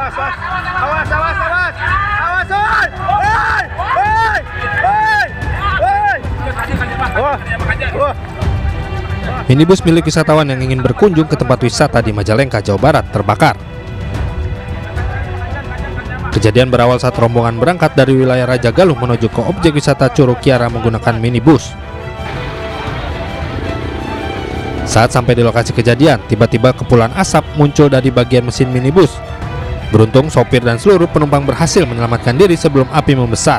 Minibus milik wisatawan yang ingin berkunjung ke tempat wisata di Majalengka, Jawa Barat terbakar. Kejadian berawal saat rombongan berangkat dari wilayah Raja Galuh menuju ke objek wisata Curug Kiara menggunakan minibus. Saat sampai di lokasi kejadian, tiba-tiba kepulan asap muncul dari bagian mesin minibus. Beruntung sopir dan seluruh penumpang berhasil menyelamatkan diri sebelum api membesar.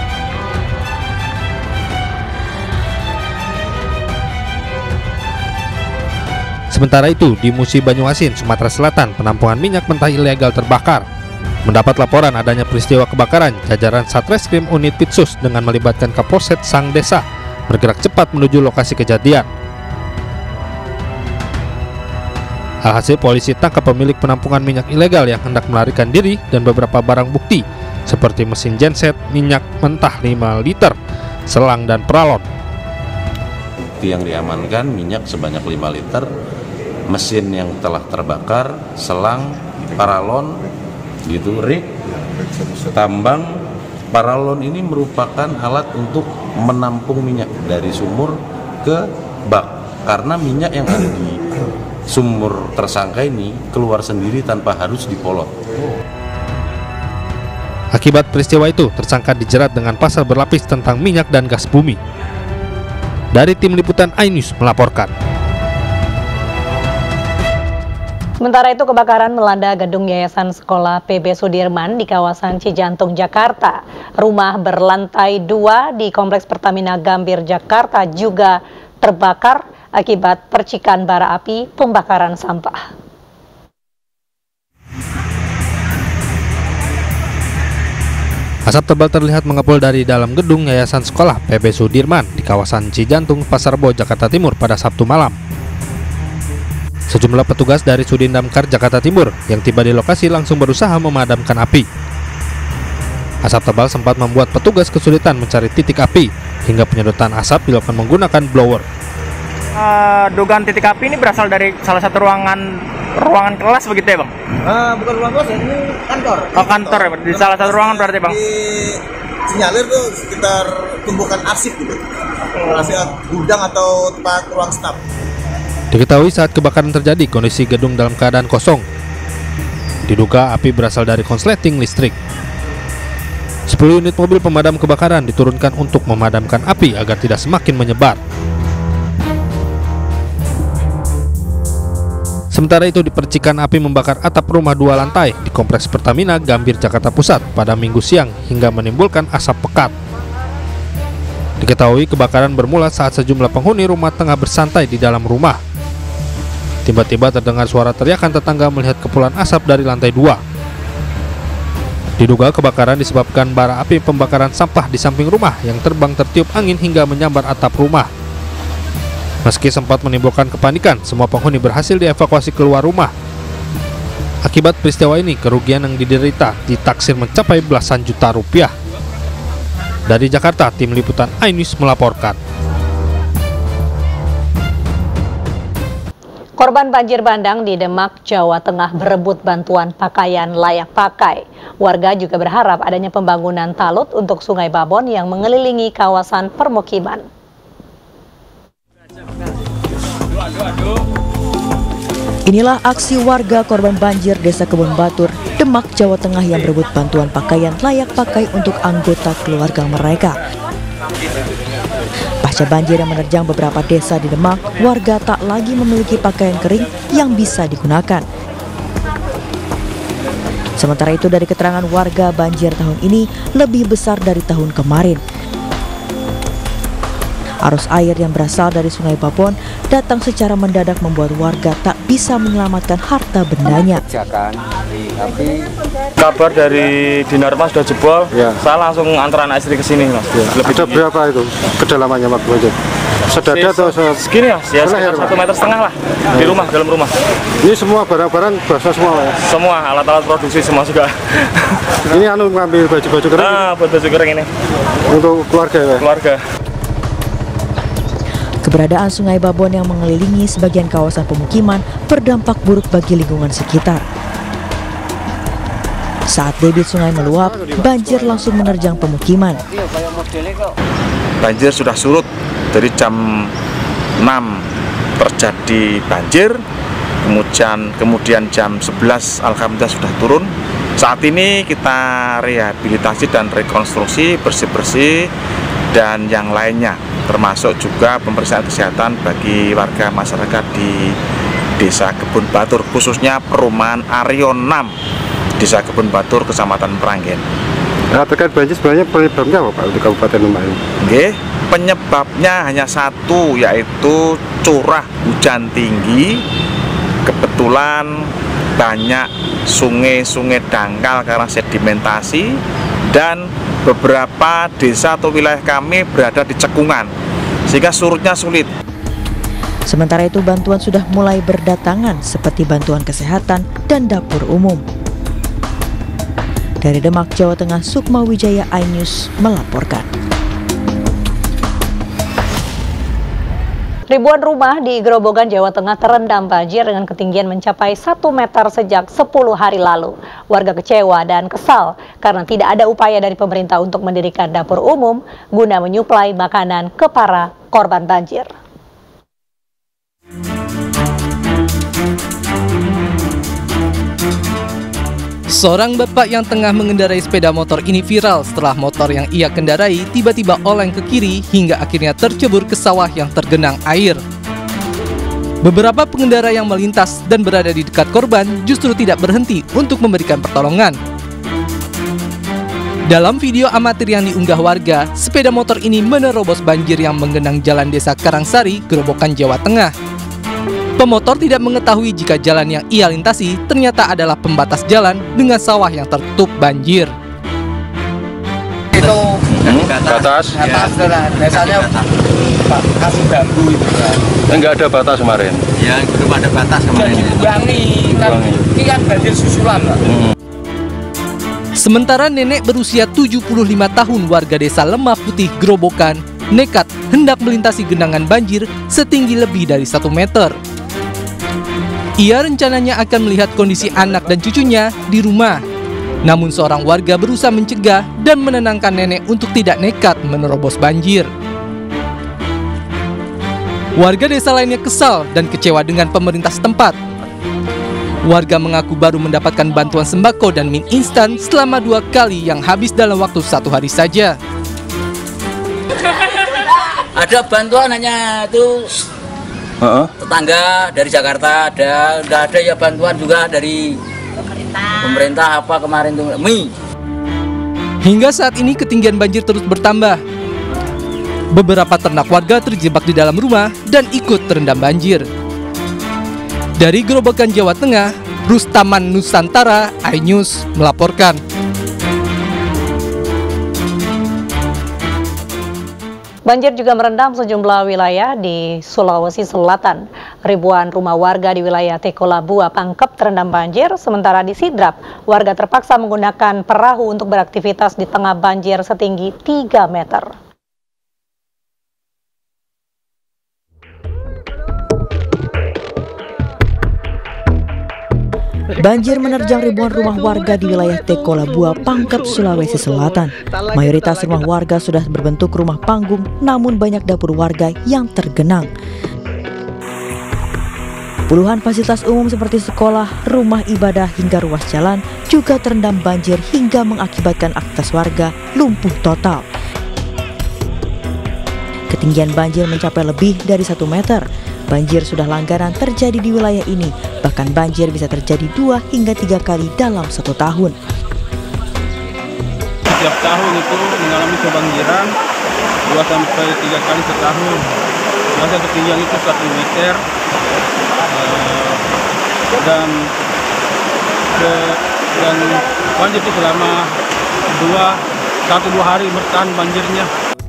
Sementara itu, di Musi Banyuasin, Sumatera Selatan, penampungan minyak mentah ilegal terbakar. Mendapat laporan adanya peristiwa kebakaran, jajaran Satreskrim Unit Pitsus dengan melibatkan Kapolsek Sang Desa bergerak cepat menuju lokasi kejadian. Alhasil polisi tangkap pemilik penampungan minyak ilegal yang hendak melarikan diri dan beberapa barang bukti seperti mesin genset, minyak mentah 5 liter, selang dan peralon. Yang diamankan minyak sebanyak 5 liter, mesin yang telah terbakar, selang, paralon, gitu, rig, tambang. Paralon ini merupakan alat untuk menampung minyak dari sumur ke bak, karena minyak yang ada di sumur tersangka ini keluar sendiri tanpa harus dipolot. Akibat peristiwa itu, tersangka dijerat dengan pasal berlapis tentang minyak dan gas bumi. Dari tim liputan iNews melaporkan. Sementara itu, kebakaran melanda gedung Yayasan Sekolah PB Sudirman di kawasan Cijantung, Jakarta. Rumah berlantai 2 di Kompleks Pertamina Gambir, Jakarta juga terbakar akibat percikan bara api pembakaran sampah. Asap tebal terlihat mengepul dari dalam gedung Yayasan Sekolah PB Sudirman di kawasan Cijantung, Pasar Rebo, Jakarta Timur pada Sabtu malam. Sejumlah petugas dari Sudin Damkar Jakarta Timur yang tiba di lokasi langsung berusaha memadamkan api. Asap tebal sempat membuat petugas kesulitan mencari titik api, hingga penyedotan asap dilakukan menggunakan blower. Dugaan titik api ini berasal dari salah satu ruangan kelas begitu ya, Bang? Bukan ruangan kelas, ini kantor. Oh, kantor ya, di salah satu ruangan berarti, Bang? Sinyalir tuh sekitar tumbukan arsip gitu. Gudang atau tempat ruang staf. Diketahui saat kebakaran terjadi, kondisi gedung dalam keadaan kosong. Diduga api berasal dari konsleting listrik. 10 unit mobil pemadam kebakaran diturunkan untuk memadamkan api agar tidak semakin menyebar. Sementara itu, dipercikan api membakar atap rumah 2 lantai di Kompleks Pertamina Gambir, Jakarta Pusat pada Minggu siang hingga menimbulkan asap pekat. Diketahui kebakaran bermula saat sejumlah penghuni rumah tengah bersantai di dalam rumah. Tiba-tiba terdengar suara teriakan tetangga melihat kepulan asap dari lantai 2. Diduga kebakaran disebabkan bara api pembakaran sampah di samping rumah yang terbang tertiup angin hingga menyambar atap rumah. Meski sempat menimbulkan kepanikan, semua penghuni berhasil dievakuasi keluar rumah. Akibat peristiwa ini, kerugian yang diderita ditaksir mencapai belasan juta rupiah. Dari Jakarta, tim liputan iNews melaporkan. Korban banjir bandang di Demak, Jawa Tengah berebut bantuan pakaian layak pakai. Warga juga berharap adanya pembangunan talut untuk Sungai Babon yang mengelilingi kawasan permukiman. Inilah aksi warga korban banjir Desa Kebun Batur, Demak, Jawa Tengah yang berebut bantuan pakaian layak pakai untuk anggota keluarga mereka. Pasca banjir yang menerjang beberapa desa di Demak, warga tak lagi memiliki pakaian kering yang bisa digunakan. Sementara itu, dari keterangan warga, banjir tahun ini lebih besar dari tahun kemarin. Arus air yang berasal dari Sungai Babon datang secara mendadak membuat warga tak bisa menyelamatkan harta bendanya. Kabar dari Dinarma sudah jebol, ya. Saya langsung antar anak istri ke sini, Mas. Ya. Ada berapa itu kedalamannya waktu banjir? Sedada atau segini ya, sekitar 1,5 meter lah di rumah, dalam rumah. Ini semua barang-barang basah semua ya? Semua alat-alat produksi semua juga. Ini ngambil baju-baju kering? Buat baju kering ini. Untuk keluarga ya? Keluarga. Keberadaan Sungai Babon yang mengelilingi sebagian kawasan pemukiman berdampak buruk bagi lingkungan sekitar. Saat debit sungai meluap, banjir langsung menerjang pemukiman. Banjir sudah surut dari jam 6 terjadi banjir, kemudian jam 11 alhamdulillah sudah turun. Saat ini kita rehabilitasi dan rekonstruksi, bersih-bersih dan yang lainnya, termasuk juga pemeriksaan kesehatan bagi warga masyarakat di Desa Kebun Batur, khususnya perumahan Aryo 6, Desa Kebun Batur, Kecamatan Meranggen. Nah, terkait banjir sebenarnya penyebabnya apa Pak untuk Kabupaten Lumah ini? Oke, penyebabnya hanya satu, yaitu curah hujan tinggi. Kebetulan banyak sungai-sungai dangkal karena sedimentasi, dan beberapa desa atau wilayah kami berada di cekungan, sehingga surutnya sulit. Sementara itu bantuan sudah mulai berdatangan seperti bantuan kesehatan dan dapur umum. Dari Demak, Jawa Tengah, Sukma Wijaya, iNews melaporkan. Ribuan rumah di Grobogan, Jawa Tengah terendam banjir dengan ketinggian mencapai 1 meter sejak 10 hari lalu. Warga kecewa dan kesal karena tidak ada upaya dari pemerintah untuk mendirikan dapur umum guna menyuplai makanan ke para korban banjir. Seorang bapak yang tengah mengendarai sepeda motor ini viral setelah motor yang ia kendarai tiba-tiba oleng ke kiri hingga akhirnya tercebur ke sawah yang tergenang air. Beberapa pengendara yang melintas dan berada di dekat korban justru tidak berhenti untuk memberikan pertolongan. Dalam video amatir yang diunggah warga, sepeda motor ini menerobos banjir yang menggenang jalan Desa Karangsari, Grobogan, Jawa Tengah. Pemotor tidak mengetahui jika jalan yang ia lintasi ternyata adalah pembatas jalan dengan sawah yang tertutup banjir. Itu batas biasanya kasih bambu itu kan. Enggak ada batas kemarin. Ya, belum ada batas kemarin. Ini kan banjir susulan. Sementara nenek berusia 75 tahun warga desa Lemah Putih, Grobogan, nekat hendak melintasi genangan banjir setinggi lebih dari 1 meter. Ia rencananya akan melihat kondisi anak dan cucunya di rumah. Namun seorang warga berusaha mencegah dan menenangkan nenek untuk tidak nekat menerobos banjir. Warga desa lainnya kesal dan kecewa dengan pemerintah setempat. Warga mengaku baru mendapatkan bantuan sembako dan mie instan selama 2 kali yang habis dalam waktu 1 hari saja. Ada bantuan hanya itu tetangga dari Jakarta, nggak ada ya bantuan juga dari pemerintah apa kemarin tuh mie. Hingga saat ini ketinggian banjir terus bertambah. Beberapa ternak warga terjebak di dalam rumah dan ikut terendam banjir. Dari Grobogan, Jawa Tengah, Rustaman Nusantara, iNews melaporkan. Banjir juga merendam sejumlah wilayah di Sulawesi Selatan. Ribuan rumah warga di wilayah Tekolabua, Pangkep terendam banjir, sementara di Sidrap, warga terpaksa menggunakan perahu untuk beraktivitas di tengah banjir setinggi 3 meter. Banjir menerjang ribuan rumah warga di wilayah Tekolabua, Pangkep, Sulawesi Selatan. Mayoritas rumah warga sudah berbentuk rumah panggung, namun banyak dapur warga yang tergenang. Puluhan fasilitas umum seperti sekolah, rumah ibadah, hingga ruas jalan juga terendam banjir hingga mengakibatkan akses warga lumpuh total. Ketinggian banjir mencapai lebih dari 1 meter. Banjir sudah langganan terjadi di wilayah ini, bahkan banjir bisa terjadi 2 hingga 3 kali dalam 1 tahun. Setiap tahun itu mengalami kebanjiran 2 sampai 3 kali setahun. Biasa ketinggian itu 1 meter dan banjir itu selama 1-2 hari bertahan banjirnya.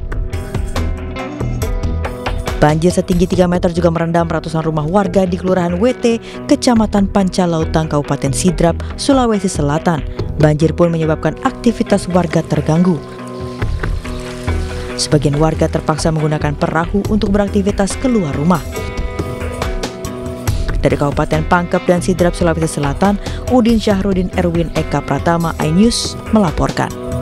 Banjir setinggi 3 meter juga merendam ratusan rumah warga di Kelurahan WT, Kecamatan Pancalautang, Kabupaten Sidrap, Sulawesi Selatan. Banjir pun menyebabkan aktivitas warga terganggu. Sebagian warga terpaksa menggunakan perahu untuk beraktivitas keluar rumah. Dari Kabupaten Pangkep dan Sidrap, Sulawesi Selatan, Udin Syahrudin Erwin Eka Pratama, iNews melaporkan.